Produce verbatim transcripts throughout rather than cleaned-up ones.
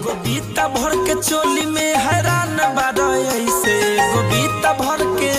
गोबीता भर के चोली में हैरान बारो ऐसे गोबीता भर के।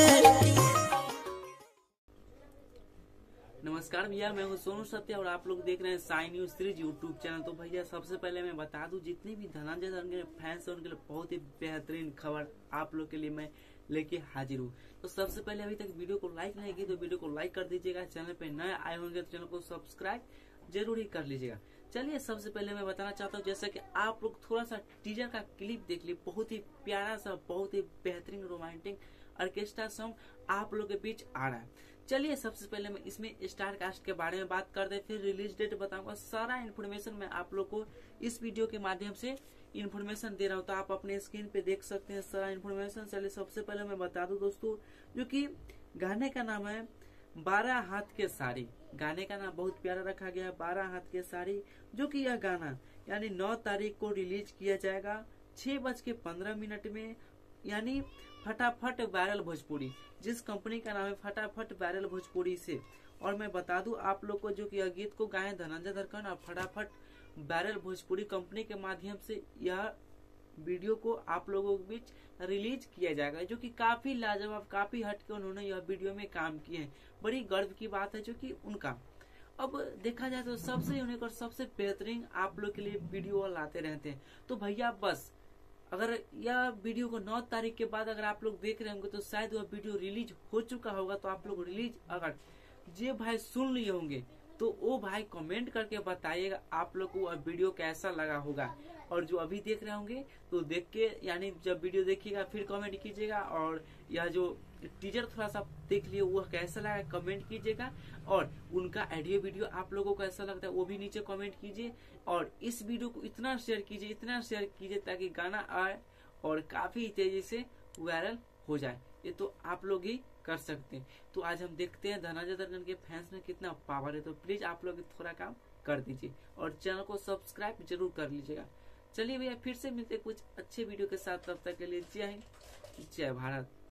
नमस्कार भैया, मैं हूं सोनू सत्या और आप लोग देख रहे हैं Sai news series YouTube channel. तो भैया सबसे पहले मैं बता दूं, जितने भी धनंजय धर के फैंस हैं उनके लिए बहुत ही बेहतरीन खबर आप लोग के लिए मैं लेके हाजिर हूँ। तो सबसे पहले अभी तक वीडियो को लाइक नहीं की तो वीडियो को लाइक कर दीजिएगा। चैनल पे नए आए होंगे तो चैनल को सब्सक्राइब जरूर ही कर लीजिएगा। चलिए सबसे पहले मैं बताना चाहता हूँ, जैसा कि आप लोग थोड़ा सा टीजर का क्लिप देख लिए, बहुत ही प्यारा सा बहुत ही बेहतरीन रोमांटिक ऑर्केस्ट्रा सॉन्ग आप लोग के बीच आ रहा है। चलिए सबसे पहले मैं इसमें स्टार कास्ट के बारे में बात कर दे, फिर रिलीज डेट बताऊंगा। सारा इन्फॉर्मेशन मैं आप लोग को इस वीडियो के माध्यम से इन्फॉर्मेशन दे रहा हूँ, तो आप अपने स्क्रीन पे देख सकते हैं सारा इन्फॉर्मेशन। चलिए सबसे पहले मैं बता दूं दोस्तों, जो कि गाने का नाम है बारह हाथ के साड़ी। गाने का नाम बहुत प्यारा रखा गया है, बारह हाथ के साड़ी, जो कि यह गाना यानी नौ तारीख को रिलीज किया जाएगा छह बज के पंद्रह मिनट में, यानी फटाफट वायरल भोजपुरी, जिस कंपनी का नाम है फटाफट वायरल भोजपुरी से। और मैं बता दूं आप लोग को, जो कि यह गीत को गाए धनंजय धरकर और फटाफट वायरल भोजपुरी कंपनी के माध्यम से यह वीडियो को आप लोगों के बीच रिलीज किया जाएगा, जो कि काफी लाजवाब काफी हटके उन्होंने यह वीडियो में काम किए हैं। बड़ी गर्व की बात है जो कि उनका। अब देखा जाए तो सबसे यूनिक और सबसे बेहतरीन आप लोग के लिए वीडियो लाते रहते हैं। तो भैया बस अगर यह वीडियो को नौ तारीख के बाद अगर आप लोग देख रहे होंगे तो शायद वह वीडियो रिलीज हो चुका होगा। तो आप लोग रिलीज अगर जे भाई सुन लिए होंगे तो वो भाई कमेंट करके बताइएगा आप लोग को वह वीडियो कैसा लगा होगा। और जो अभी देख रहे होंगे तो देख के, यानी जब वीडियो देखिएगा फिर कमेंट कीजिएगा। और यह जो टीजर थोड़ा सा देख लिए वह कैसा लगा कमेंट कीजिएगा। और उनका ऑडियो वीडियो आप लोगों को कैसा लगता है वो भी नीचे कमेंट कीजिए। और इस वीडियो को इतना शेयर कीजिए इतना शेयर कीजिए ताकि गाना आए और काफी तेजी से वायरल हो जाए। ये तो आप लोग ही कर सकते हैं। तो आज हम देखते हैं धनंजय धर के फैंस में कितना पावर है। तो प्लीज आप लोग थोड़ा काम कर दीजिए और चैनल को सब्सक्राइब जरूर कर लीजिएगा। चलिए भैया फिर से मिलते कुछ अच्छे वीडियो के साथ, तब तक के लिए जय हिंद जय भारत।